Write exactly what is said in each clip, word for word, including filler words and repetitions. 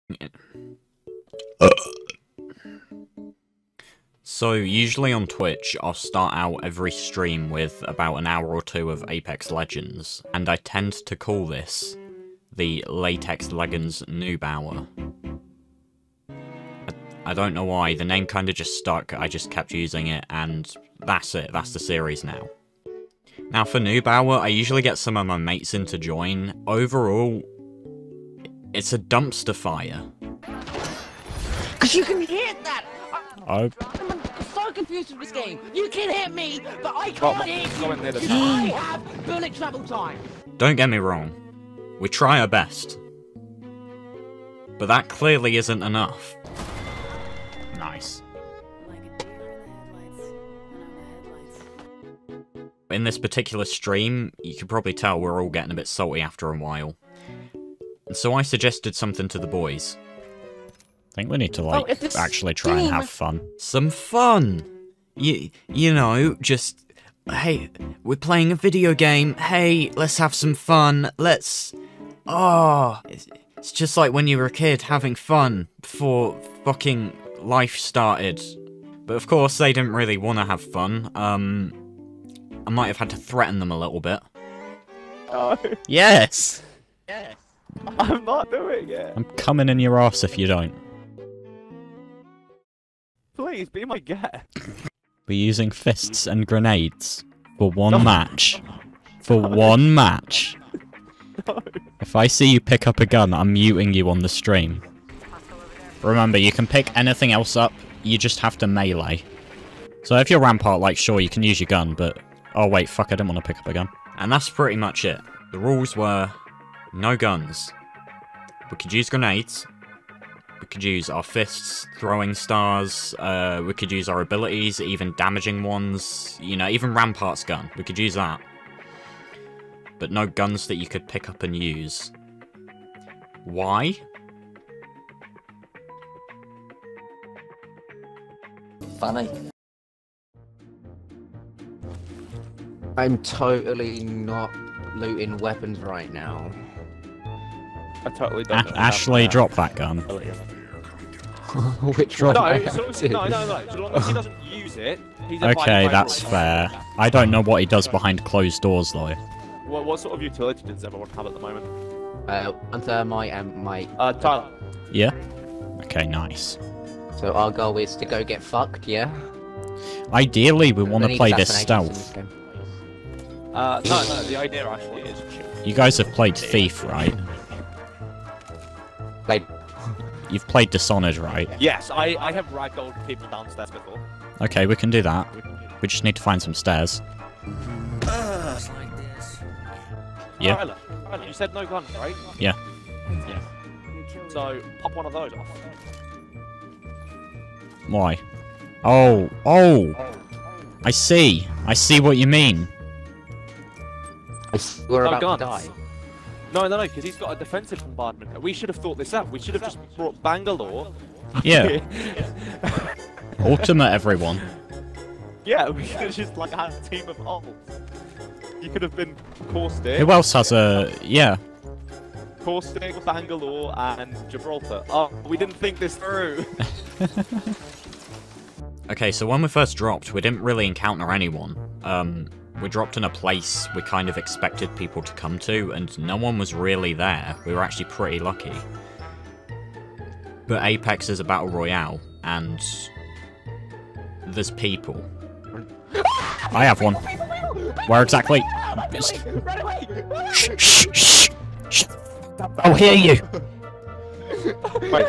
So, usually on Twitch, I'll start out every stream with about an hour or two of Apex Legends, and I tend to call this the Latex Leggends noob hour. I, I don't know why, the name kinda just stuck, I just kept using it, and that's it, that's the series now. Now for noob hour, I usually get some of my mates in to join. Overall, it's a dumpster fire. Cause you can hit that! Oh. I'm so confused with this game. You can hit me, but I can't Oh, hit go in there, you. then. I have bullet travel time. Don't get me wrong, we try our best. But that clearly isn't enough. Nice. In this particular stream, you can probably tell we're all getting a bit salty after a while. And so I suggested something to the boys. I think we need to, like, oh, actually try and have fun. Some fun! You, you know, just... Hey, we're playing a video game. Hey, let's have some fun. Let's... Oh, it's, it's just like when you were a kid having fun before fucking life started. But of course, they didn't really want to have fun. Um, I might have had to threaten them a little bit. Oh, Yes! Yes. I'm not doing it. I'm coming in your ass if you don't. Please, be my guest. We're using fists and grenades for one match. For one match. No. If I see you pick up a gun, I'm muting you on the stream. Remember, you can pick anything else up, you just have to melee. So if you're Rampart, like, sure, you can use your gun, but... Oh wait, fuck, I didn't want to pick up a gun. And that's pretty much it. The rules were... no guns. We could use grenades. We could use our fists, throwing stars, uh, we could use our abilities, even damaging ones, you know, even Rampart's gun, we could use that. But no guns that you could pick up and use. Why? Funny. I'm totally not looting weapons right now. I totally A don't know. Ashley, drop that gun. Which No, one? no, I as long as, have no, to? no, no. So long as he doesn't use it, he's abiding Okay, by that's rules. fair. I don't know what he does behind closed doors, though. What, what sort of utility does everyone have at the moment? Uh, one thermite and my. Uh, Tyler. Yeah? Okay, nice. So our goal is to go get fucked, yeah? Ideally, we want We to need play this assassinations in stealth. this game. Uh, no, no, the idea actually is... You guys have played Thief, right? Played. You've played Dishonored, right? Yes, I, I have ragdolled people downstairs before. Okay, we can do that. We just need to find some stairs. Yeah. Tyler, Tyler, you said no guns, right? Yeah. Yeah. So, pop one of those off. Why? Oh, oh! I see. I see what you mean. I s- We're No about guns. to die. No, no, no, because he's got a defensive bombardment. We should have thought this out. We should have just brought Bangalore. Yeah. Ultimate, everyone. Yeah, we could have just like had a team of holes. You could have been Caustic, Who else has a... Yeah. Caustic, Bangalore, and Gibraltar. Oh, we didn't think this through. Okay, so when we first dropped, we didn't really encounter anyone. Um, we dropped in a place we kind of expected people to come to, and no one was really there. We were actually pretty lucky. But Apex is a battle royale, and there's people. I have one. Where exactly? Run away! Shh, shh, shh, shh. I'll hear you. Wait,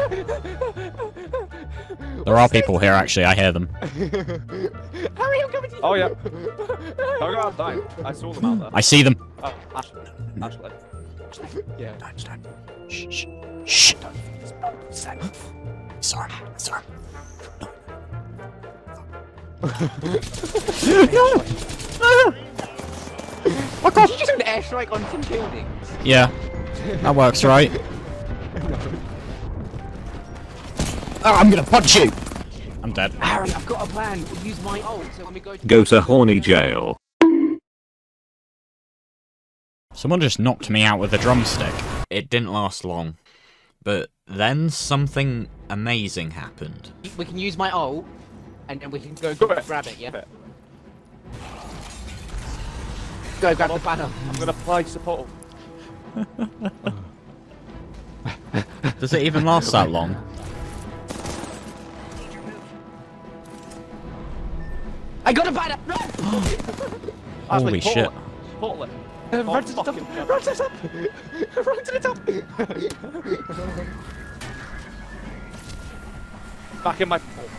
There are people here, actually. I hear them. Hurry, I'm coming to you! oh yeah. Oh god, no. I saw them out there. I see them. Oh, Ashley. Ashley. Yeah. Shh, shh, shh. Sorry, sorry. What god? Did you just do an airstrike on some buildings? Yeah, that works, right? Oh, I'm gonna punch you! I'm dead. Harry, I've got a plan. We'll use my ult, so when we go to... Go to horny jail. Someone just knocked me out with a drumstick. It didn't last long. But then something amazing happened. We can use my ult, and then we can go Go it. grab it, yeah? Go it. Go grab the banner. I'm gonna apply support. Does it even last that long? I got a banner! Run! Holy shit. Portal it. Uh, run to the top! fucking Run to the top! Run to the top! Back in my portal.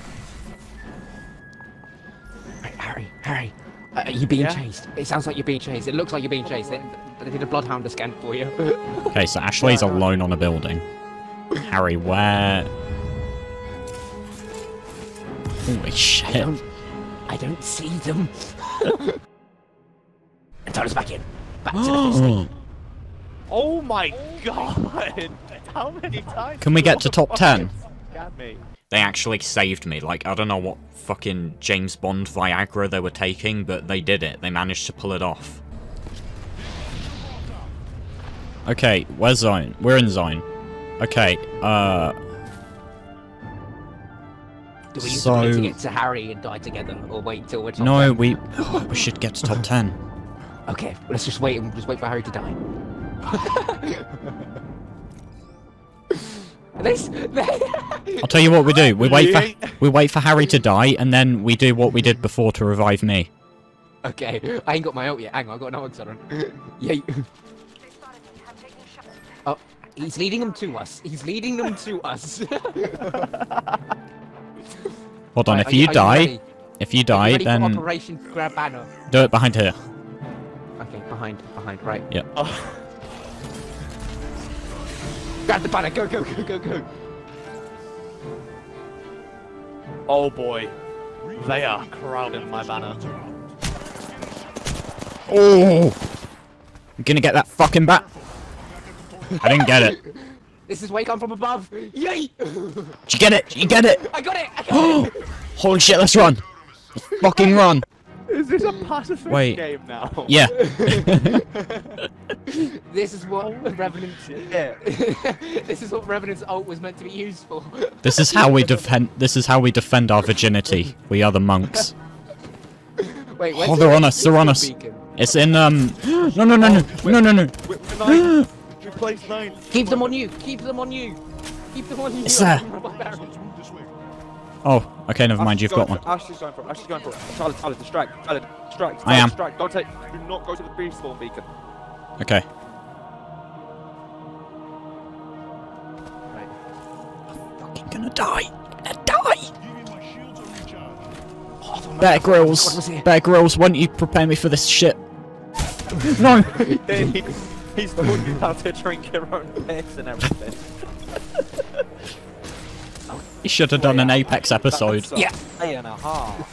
Right, Harry, Harry. Uh, are you being Yeah? chased? It sounds like you're being chased. It looks like you're being chased. They, they did a bloodhound scan for you. Okay, so Ashley's alone on a building. Harry, where? Holy I shit. don't, I don't see them. And turn us back in. Back to the thing. Oh my god! How many times? Can we get to top ten? Scam me. They actually saved me. Like, I don't know what fucking James Bond Viagra they were taking, but they did it. They managed to pull it off. Okay, where's zone? We're in zone. Okay, uh... Do we use So- the to get to Harry and die together, or wait until we're top No, ten? we... oh, we should get to top ten. Okay, let's just wait and just wait for Harry to die. this, I'll tell you what we do. We wait for we wait for Harry to die, and then we do what we did before to revive me. Okay, I ain't got my ult yet. Hang on, I got no ult on. Yay. Oh, he's leading them to us. He's leading them to us. Hold on, Right, if are you, are die, ready? if you Are die, you ready then for Operation Grab Banner. do it behind here. Okay, behind, behind, right. Yep. Oh, Grab the banner. Go, go, go, go, go. oh boy. They are crowding my banner. Oh! I'm gonna get that fucking bat. I didn't get it. This is where you come from above. Yay! Did you get it? Did you get it? I got it. I got it. Holy shit! Let's run. Let's fucking run. Is this a pacifist Wait. game now? Yeah. This is what Revenant's. Yeah. This is what Revenant's ult was meant to be used for. This is how we defend. This is how we defend our virginity. We are the monks. Wait, Oh, they're on us. They're on us. It's in um. No no no no no no no. We're, we're nine. We placed nine. Keep them on you. Keep them on you. Keep them on you. It's there. Oh, okay. Never mind. Ashley's You've got going one. for- Ashley's going for it. Ashley's going for it. Tyler, Tyler, distract. Tyler, distract. I am. Distract. Don't take. Do not go to the beef spawn beacon. Okay. Right. Fucking gonna die. Gonna die. Oh, Bear God was Grylls. here. Bear Grylls. Why don't you prepare me for this shit? No. he, he's taught you how to drink your own piss and everything. You should have done an Apex episode. That's a Yeah. day and a half.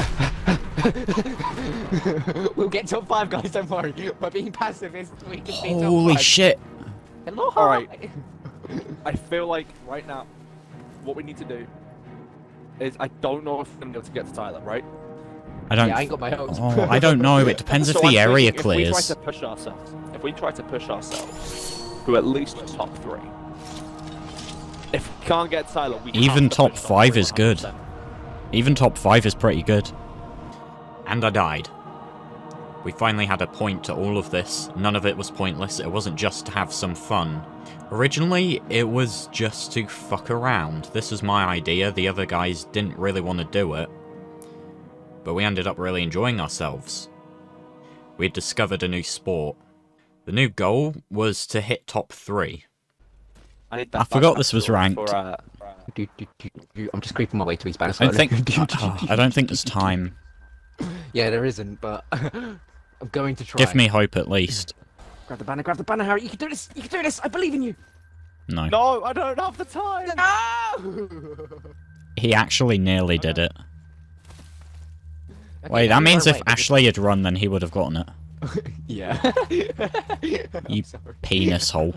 We'll get top five, guys. Don't worry. We're being pacifist. We can be top Holy five. shit. Hello. All right. I feel like right now, what we need to do is I don't know if I'm gonna be able to get to Tyler, right? I don't. Yeah, I ain't got my ult. Oh, I don't know. It depends if So the I'm area thinking If we try clears. to push ourselves, if we try to push ourselves to at least top three, if we can't get Tyler, we Even have to top push five three is good. one hundred percent. Even top five is pretty good. And I died. We finally had a point to all of this. None of it was pointless. It wasn't just to have some fun. Originally, it was just to fuck around. This was my idea. The other guys didn't really want to do it. But we ended up really enjoying ourselves. We had discovered a new sport. The new goal was to hit top three. I, need I that forgot back this was for, ranked. For, uh, Do, do, do, do. I'm just creeping my way to his banner. I don't think. slowly. uh, I don't think there's time. Yeah, there isn't, but I'm going to try. Give me hope at least. Grab the banner. Grab the banner, Harry. You can do this. You can do this. I believe in you. No. no, I don't have the time. No! He actually nearly did it. Okay, Wait, that Harry, means run if away, but Ashley had run, then he would have gotten it. just- Yeah. You Sorry. penis hole.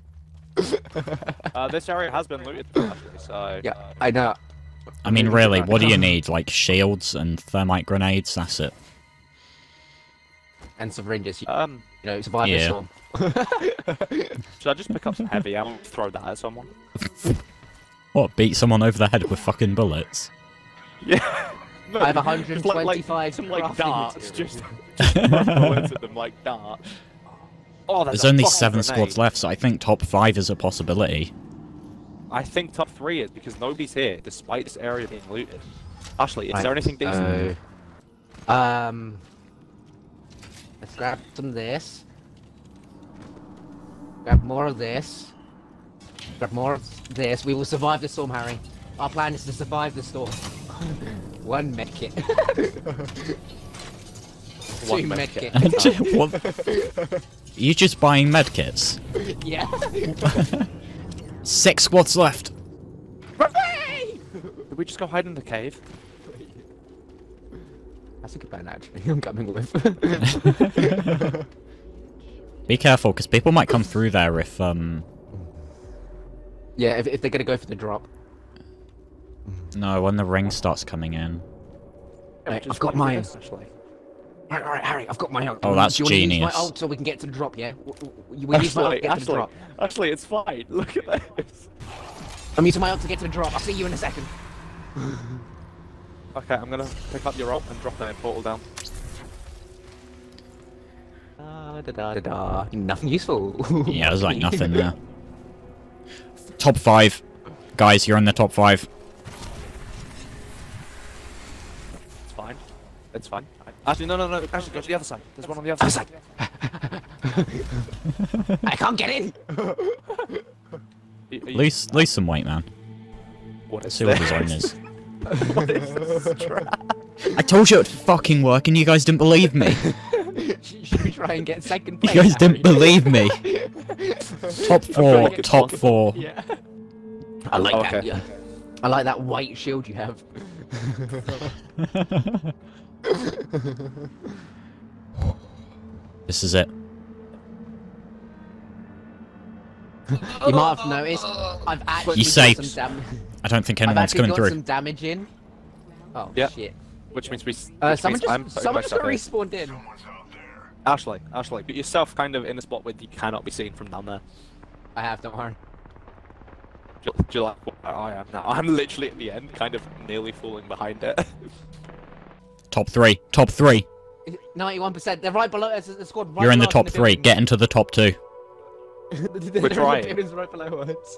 Uh, this area has been looted, actually, so Yeah, I know. I mean, really, what do you need? Like shields and thermite grenades? That's it. and syringes. You, Um, you know, survive Yeah. the storm. should I just pick up some heavy ammo and throw that at someone? What, beat someone over the head with fucking bullets? Yeah. No, I have just one hundred twenty-five like, some like crafting darts, materials. just, just throw bullets at them like darts. Oh, There's a only fucking seven grenade. squads left, so I think top five is a possibility. I think top three is because nobody's here, despite this area being looted. Ashley, is Right, there anything decent? so, um, let's grab some of this. Grab more of this. Grab more of this. We will survive the storm, Harry. Our plan is to survive the storm. One medkit. Two One medkit. medkit. What? Are you just buying medkits? Yeah. Six squads left. Did we just go hide in the cave? That's a good plan, actually. I'm coming with. Be careful, because people might come through there if, um... Yeah, if, if they're gonna go for the drop. No, when the ring starts coming in. Right, Just I've got wait for my. this, Ashley. Alright, alright, Harry, I've got my ult. Oh, that's Do you wanna use genius. my ult so we can get to the drop, yeah? W- w- We use my ult to Ashley, get to the Ashley, drop. Ashley, it's fine. Look at this. I'm using my ult to get to the drop. I'll see you in a second. Okay, I'm gonna pick up your rope and drop that portal down. Da, da, da, da, da. Nothing useful. Yeah, there's like nothing there. Top five. Guys, you're in the top five. It's fine. It's fine. Actually, no, no, no. Actually, go to the other side. There's one on the other Other side. side. I can't get in. Are- are you- Lose, lose some weight, man. What is See what the this? zone is. What is this trap? I told you it would fucking work and you guys didn't believe me. Should we try and get second You place? guys didn't Harry? believe me. Top four, like it's top possible. four. Yeah. I like that. Okay. Yeah. I like that white shield you have. This is it. You might have noticed I've actually You got saved. some damage. I don't think I've anyone's actually coming got through. some damage in. Oh Yeah. shit. Which means we. s- Uh, which someone means I'm just putting someone just got myself in. respawned in. Ashley, Ashley, put yourself kind of in a spot where you cannot be seen from down there. I have, don't worry. Do you, do you like what I am now? I'm literally at the end, kind of nearly falling behind it. Top three, top three. ninety-one percent. They're right below us. The squad right You're in the below us top three. building. Get into the top two. They're in the trying. buildings right below us.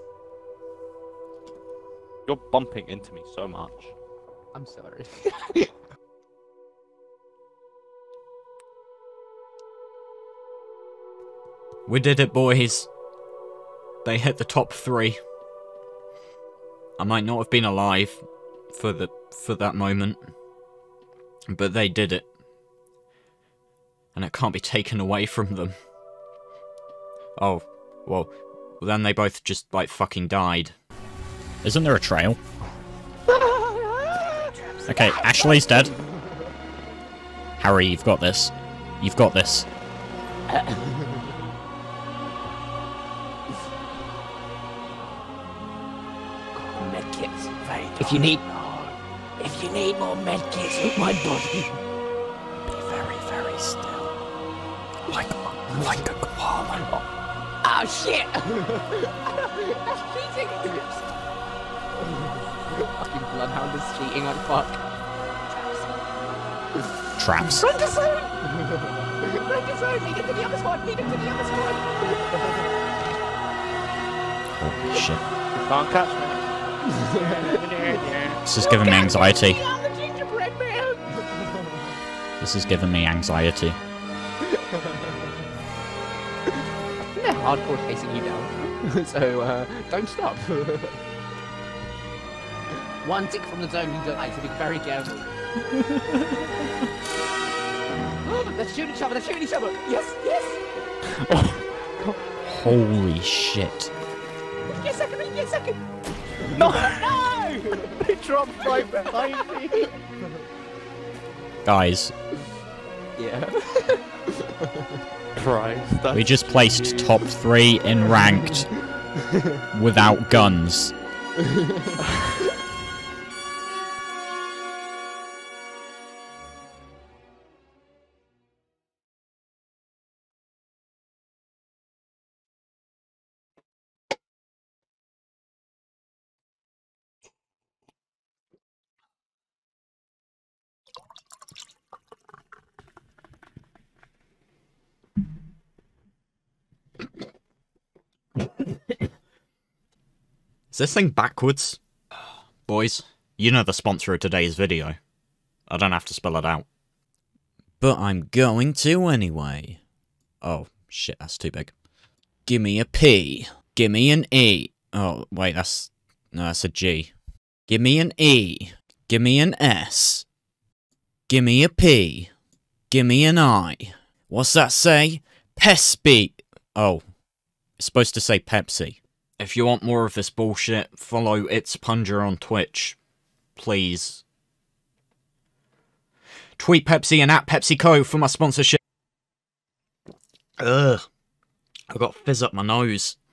You're bumping into me so much. I'm sorry. We did it, boys. They hit the top three. I might not have been alive for the for that moment, but they did it. And it can't be taken away from them. Oh, well, then they both just, like, fucking died. Isn't there a trail? Okay, Ashley's dead. Harry, you've got this. You've got this. Medkits. If you need, if you need more medkits with my body, Be very, very still. Like, like a koala. oh shit! That's cheating. Fucking bloodhound is cheating like fuck. Traps. Run to zone! Run to zone! Lead him to the other squad! Lead him to the other squad! Holy shit. You can't catch me. This is giving me anxiety. I'm the gingerbread man! This is giving me anxiety. They're hardcore chasing you down. So, uh, don't stop. One tick from the zone, you die, so be very careful. Oh, they're shooting each other, they're shooting each other! Yes, yes! Holy shit. Get a second, get a second! No! No! They dropped right behind me. Guys, Yeah. Christ. we just placed top three in ranked without guns. Is this thing backwards? Boys, you know the sponsor of today's video. I don't have to spell it out. But I'm going to anyway. Oh, shit, that's too big. Gimme a P. Gimme an E. Oh, wait, that's... No, that's a G. Gimme an E. Gimme an S. Gimme a P. Gimme an I. What's that say? Pesby. Oh, it's supposed to say Pepsi. If you want more of this bullshit, follow It's Punger on Twitch. Please. Tweet Pepsi and at PepsiCo for my sponsorship. Ugh. I got fizz up my nose.